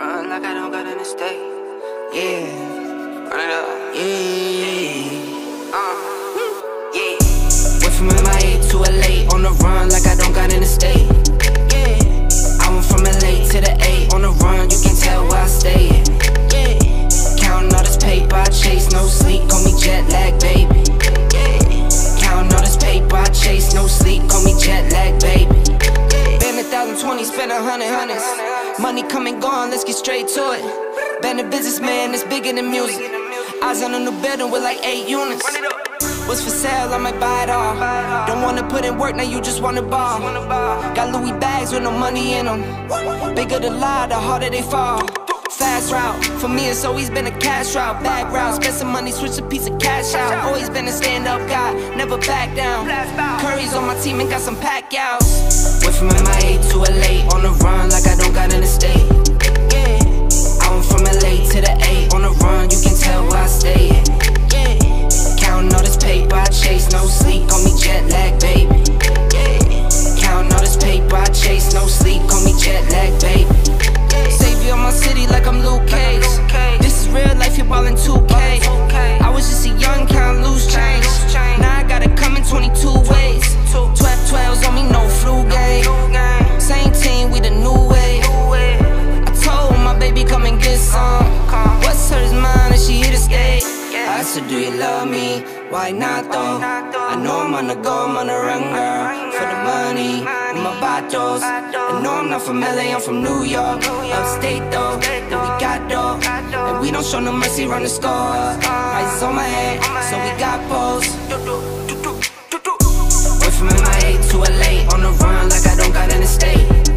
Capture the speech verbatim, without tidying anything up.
run like I don't got an estate. Yeah, run it up. Yeah, uh, yeah. Went from M I A to L A on the run like I don't got an estate. Yeah, I went from L A to the A on the run. You can tell where I stay. Yeah, counting all this paper I chase, no sleep, call me jet lag, baby. Yeah, counting all this paper I chase, no sleep, call me jet lag, baby. Been a thousand twenty, spent a hundred hundreds. Money come and gone, let's get straight to it. Been a businessman, it's bigger than music. I was on a new building with like eight units. What's for sale, I might buy it all. Don't wanna put in work, now you just wanna ball. Got Louis bags with no money in them. Bigger the lie, the harder they fall. Fast route, for me it's always been a cash route. Bag route, spend some money, switch a piece of cash out. Always been a stand-up guy, never back down. Curry's on my team and got some pack outs. Went from M I A to L A on the run like I don't got an estate. Yeah, I went from L A to the A on the run, you can tell where I stay. Yeah, counting all this paper I chase, no sleep, call me jet lag, baby. Yeah, counting all this paper I chase, no sleep, call me jet lag, baby. Savior of my city like I'm Luke Cage. This is real life, you're ballin' two K. I was just a young count, loose change. Now I gotta come in twenty-two ways. Twelve twelves on me, no flu game. Same team, we the new wave. I told my baby come and get some. What's hers mine and she here to stay. I said, do you love me? Why not though? I know I'm on the go, I'm on the run, girl. For the money, with my batos. I know I'm not from L A, I'm from New York. Upstate though, but we got dough. And we don't show no mercy, run the score. Ice on my head, so we got balls. Went from M I A to L A on the run like I don't got an estate.